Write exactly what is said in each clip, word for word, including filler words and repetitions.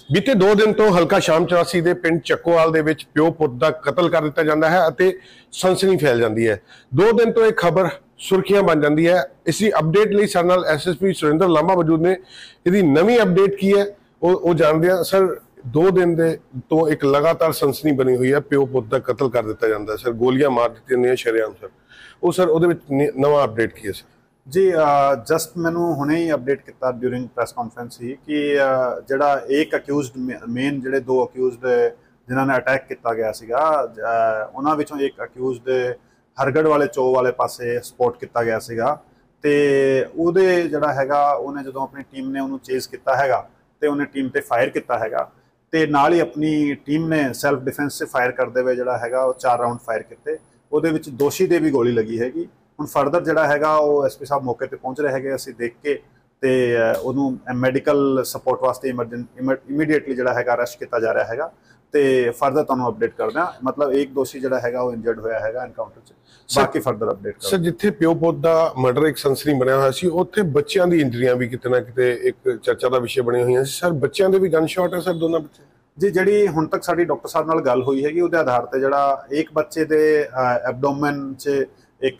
बीते दो दिन तो हल्का शाम चौरासी के पिंड ਚੱਕੋਵਾਲ ਦੇ ਵਿੱਚ ਪਿਓ ਪੁੱਤ ਦਾ ਕਤਲ ਕਰ ਦਿੱਤਾ ਜਾਂਦਾ ਹੈ ਅਤੇ ਸਨਸਨੀ ਫੈਲ ਜਾਂਦੀ ਹੈ। दो दिन तो एक खबर सुर्खियां बन जाती है। इसकी अपडेट ਲਈ ਸਾਡੇ ਨਾਲ ਐਸਐਸਪੀ ਸੁਰਿੰਦਰ ਲਾਂਬਾ ਮੌਜੂਦ ਨੇ। ਇਹਦੀ ਨਵੀਂ अपडेट की है ਉਹ ਉਹ ਜਾਣਦੇ ਆ। ਸਰ दो दिन ਦੇ ਤੋਂ ਇੱਕ ਲਗਾਤਾਰ ਸਨਸਨੀ ਬਣੀ ਹੋਈ ਹੈ। ਪਿਓ ਪੁੱਤ ਦਾ ਕਤਲ ਕਰ ਦਿੱਤਾ ਜਾਂਦਾ ਹੈ। ਸਰ ਗੋਲੀਆਂ ਮਾਰ ਦਿੱਤੀਆਂ ਨੇ ਸ਼ਰੇਆਮ। ਸਰ ਉਹ ਸਰ ਉਹਦੇ ਵਿੱਚ ਨਵਾਂ अपडेट ਕੀ ਹੈ ਸਰ? जी जस्ट मैनू हुणे ही अपडेट किया ड्यूरिंग प्रैस कॉन्फ्रेंस ही कि जिहड़ा एक अक्यूज़ड मेन जिहड़े दो अक्यूज़ड जिन्होंने अटैक किया गया सीगा उन्हां विचों एक अक्यूज़ड हरगढ़ वाले चो वाले पासे सपोर्ट किया गया सीगा ते उहदे जिहड़ा हैगा उहने जदों अपनी टीम ने उहनूं चेज़ किया हैगा ते उहने टीम ते फायर किया हैगा ते नाल ही अपनी टीम ने सैल्फ डिफेंस से फायर करते हुए जिहड़ा हैगा वो चार राउंड फायर किए। उहदे विच दोषी दे भी गोली लगी हैगी। ਹੁਣ ਫਰਦਰ ਜਿਹੜਾ ਹੈਗਾ ਉਹ ਐਸਪੀ ਸਾਹਿਬ ਮੌਕੇ ਤੇ ਪਹੁੰਚ ਰਹੇ ਹੈਗੇ। ਅਸੀਂ ਦੇਖ ਕੇ ਤੇ ਉਹਨੂੰ ਮੈਡੀਕਲ ਸਪੋਰਟ ਵਾਸਤੇ ਇਮੀਡੀਏਟਲੀ ਜਿਹੜਾ ਹੈਗਾ ਅਰੈਸਟ ਕੀਤਾ ਜਾ ਰਿਹਾ ਹੈਗਾ ਤੇ ਫਰਦਰ ਤੁਹਾਨੂੰ ਅਪਡੇਟ ਕਰਦੇ ਹਾਂ। ਮਤਲਬ ਇੱਕ ਦੋਸ਼ੀ ਜਿਹੜਾ ਹੈਗਾ ਉਹ ਇੰਜਰਡ ਹੋਇਆ ਹੈਗਾ ਐਨਕਾਊਂਟਰ 'ਚ। ਬਾਕੀ ਫਰਦਰ ਅਪਡੇਟ ਸਰ ਜਿੱਥੇ ਪਿਓ ਪੁੱਤ ਦਾ ਮਰਡਰ ਇੱਕ ਸਨਸਨੀ ਬਣਿਆ ਹੋਇਆ ਸੀ ਉੱਥੇ ਬੱਚਿਆਂ ਦੀ ਇੰਜਰੀਆਂ ਵੀ ਕਿਤੇ ਨਾ ਕਿਤੇ ਇੱਕ ਚਰਚਾ ਦਾ ਵਿਸ਼ੇ ਬਣੀਆਂ ਹੋਈਆਂ ਸੀ। ਸਰ ਬੱਚਿਆਂ ਦੇ ਵੀ ਗਨ ਸ਼ਾਟ ਹੈ ਸਰ ਦੋਨਾਂ ਬੱਚੇ ਜੀ? ਜਿਹੜੀ ਹੁਣ ਤੱਕ ਸਾਡੀ ਡਾਕਟਰ ਸਾਹਿਬ ਨਾਲ ਗੱਲ ਹੋਈ ਹੈਗੀ ਉਹਦੇ ਆਧਾਰ ਤੇ ਜਿਹੜਾ ਇੱਕ ਬੱਚੇ ਦੇ ਐਬਡੋਮਨ 'ਚ एक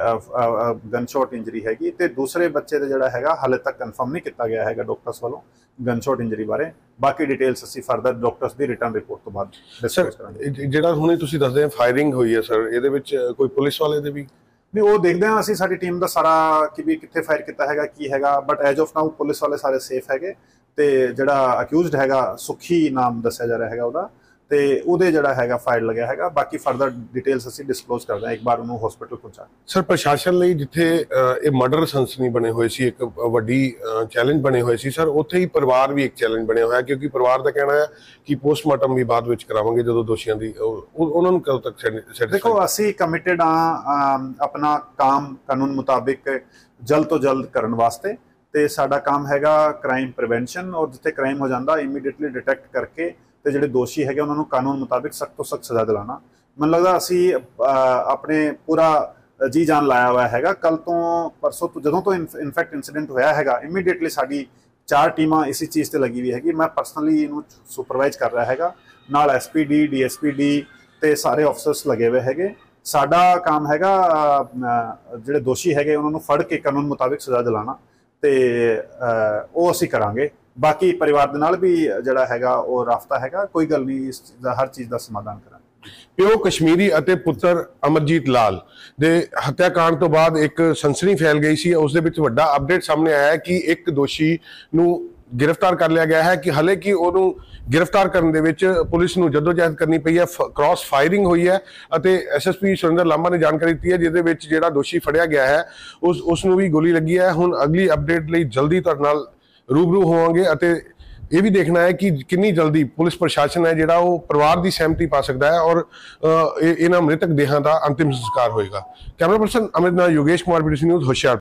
गन शॉट इंजरी हैगी ते दूसरे बच्चे दे जिहड़ा हैगा हाले तक कन्फर्म नहीं किया गया हैगा डॉक्टर्स वालों गन शॉट इंजरी बारे। बाकी डिटेल्स असीं फरदर डॉक्टर्स दी रिटर्न रिपोर्ट तो बाद डिस्कस करांगे। जिहड़ा हुणे तुसीं दसदे फायरिंग होई है सर ਇਹਦੇ ਵਿੱਚ कोई पुलिस वाले दे भी नहीं वो देखते हैं। असीं साडी टीम दा सारा कि भी कित्थे फायर किया हैगा की हैगा but as of now police वाले सारे सेफ हैगे ते जिहड़ा अक्यूज़ड हैगा सुखी नाम दस्सिया जा रहा हैगा ਉਹਦਾ ਤੇ ਉਹਦੇ ਜਿਹੜਾ ਹੈਗਾ ਫਾਇਰ ਲੱਗਿਆ ਹੈਗਾ। ਬਾਕੀ ਫਰਦਰ ਡਿਟੇਲਸ ਅਸੀਂ ਡਿਸਕਲੋਜ਼ ਕਰਦੇ ਹਾਂ ਇੱਕ ਵਾਰ ਉਹਨੂੰ ਹਸਪੀਟਲ ਪਹੁੰਚਾ। ਸਰ ਪ੍ਰਸ਼ਾਸਨ ਲਈ ਜਿੱਥੇ ਇਹ ਮਰਡਰ ਸਨਸਨੀ ਬਣੇ ਹੋਏ ਸੀ ਇੱਕ ਵੱਡੀ ਚੈਲੰਜ ਬਣੇ ਹੋਏ ਸੀ ਸਰ ਉੱਥੇ ਹੀ ਪਰਿਵਾਰ ਵੀ ਇੱਕ ਚੈਲੰਜ ਬਣਿਆ ਹੋਇਆ ਕਿਉਂਕਿ ਪਰਿਵਾਰ ਦਾ ਕਹਿਣਾ ਹੈ ਕਿ ਪੋਸਟਮਾਰਟਮ ਵੀ ਬਾਅਦ ਵਿੱਚ ਕਰਾਵਾਂਗੇ ਜਦੋਂ ਦੋਸ਼ੀਆਂ ਦੀ ਉਹਨਾਂ ਨੂੰ ਕਦੋਂ ਤੱਕ। ਦੇਖੋ ਅਸੀਂ ਕਮਿਟਡ ਆ ਆਪਣਾ ਕੰਮ ਕਾਨੂੰਨ ਮੁਤਾਬਿਕ ਜਲਦ ਤੋਂ ਜਲਦ ਕਰਨ ਵਾਸਤੇ ਤੇ ਸਾਡਾ ਕੰਮ ਹੈਗਾ ਕ੍ਰਾਈਮ ਪ੍ਰੀਵੈਂਸ਼ਨ ਔਰ ਜਿੱਥੇ ਕ੍ਰਾਈਮ ਹੋ ਜਾਂਦਾ ਇਮੀਡੀਏਟਲੀ ਡਿਟੈਕਟ ਕਰਕੇ ਤੇ ਜਿਹੜੇ ਦੋਸ਼ੀ ਹੈਗੇ ਉਹਨਾਂ ਨੂੰ ਕਾਨੂੰਨ ਮੁਤਾਬਿਕ ਸਖਤ ਤੋਂ ਸਖਤ ਸਜ਼ਾ ਦਿਲਾਣਾ। ਮੈਨੂੰ ਲੱਗਦਾ ਅਸੀਂ ਆਪਣੇ ਪੂਰਾ ਜੀ ਜਾਨ ਲਾਇਆ ਹੋਇਆ ਹੈਗਾ। ਕੱਲ ਤੋਂ ਪਰਸੋਂ ਤੋਂ ਜਦੋਂ ਤੋਂ ਇਨਫੈਕਟ ਇਨਸੀਡੈਂਟ ਹੋਇਆ ਹੈਗਾ ਇਮੀਡੀਏਟਲੀ ਸਾਡੀ ਚਾਰ ਟੀਮਾਂ ਇਸੇ ਚੀਜ਼ ਤੇ ਲੱਗੀ ਵੀ ਹੈਗੀ। ਮੈਂ ਪਰਸਨਲੀ ਇਹਨੂੰ ਸੁਪਰਵਾਈਜ਼ ਕਰ ਰਿਹਾ ਹੈਗਾ ਨਾਲ ਐਸਪੀਡੀ ਡੀਐਸਪੀਡੀ ਤੇ ਸਾਰੇ ਆਫਸਰਸ ਲੱਗੇ ਹੋਏ ਹੈਗੇ। ਸਾਡਾ ਕੰਮ ਹੈਗਾ ਜਿਹੜੇ ਦੋਸ਼ੀ ਹੈਗੇ ਉਹਨਾਂ ਨੂੰ ਫੜ ਕੇ ਕਾਨੂੰਨ ਮੁਤਾਬਿਕ ਸਜ਼ਾ ਦਿਲਾਣਾ ਤੇ ਉਹ ਅਸੀਂ ਕਰਾਂਗੇ। बाकी परिवार दे नाल भी जिहड़ा हैगा वो राफ्ता हैगा कोई गल नहीं इस चीज़ दा हर चीज़ का समाधान करांगे। ਪਿਓ ਕਸ਼ਮੀਰੀ ਅਤੇ ਪੁੱਤਰ ਅਮਰਜੀਤ ਲਾਲ ਦੇ ਹੱਤਿਆਕਾਂਡ ਤੋਂ ਬਾਅਦ ਇੱਕ ਸਨਸਨੀ ਫੈਲ ਗਈ ਸੀ। ਉਸ ਦੇ ਵਿੱਚ ਵੱਡਾ ਅਪਡੇਟ ਸਾਹਮਣੇ ਆਇਆ ਹੈ ਕਿ ਇੱਕ ਦੋਸ਼ੀ ਨੂੰ गिरफ्तार कर लिया गया है कि हाले कि उन्होंने गिरफ्तार करने दे विच पुलिस नूं जद्दोजहद करनी पई है। क्रॉस फायरिंग हुई है ਅਤੇ ਐਸਐਸਪੀ ਸੁਰਿੰਦਰ ਲਾਂਬਾ ਨੇ ਜਾਣਕਾਰੀ ਦਿੱਤੀ ਹੈ ਜਿਹਦੇ ਵਿੱਚ ਜਿਹੜਾ ਦੋਸ਼ੀ ਫੜਿਆ ਗਿਆ ਹੈ ਉਸ ਉਸ ਨੂੰ ਵੀ ਗੋਲੀ ਲੱਗੀ ਹੈ। ਹੁਣ ਅਗਲੀ ਅਪਡੇਟ ਲਈ ਜਲਦੀ ਤੁਹਾਡੇ ਨਾਲ रूबरू होवांगे ਅਤੇ ਇਹ ਵੀ ਦੇਖਣਾ ਹੈ ਕਿ ਕਿੰਨੀ ਜਲਦੀ ਪੁਲਿਸ ਪ੍ਰਸ਼ਾਸਨ ਹੈ ਜਿਹੜਾ ਉਹ ਪਰਿਵਾਰ ਦੀ ਸਹਿਮਤੀ ਪਾ ਸਕਦਾ ਹੈ ਔਰ ਇਹਨਾਂ ਮ੍ਰਿਤਕ ਦੇਹਾਂ ਦਾ ਅੰਤਿਮ ਸੰਸਕਾਰ ਹੋਏਗਾ। ਕੈਮਰਾ ਪਰਸਨ ਅਮਿਤ ਨਾਲ ਯੋਗੇਸ਼ ਕੁਮਾਰ ਬੀਡੀਸੀ ਨਿਊਜ਼ ਹੁਸ਼ਿਆਰਪੁਰ।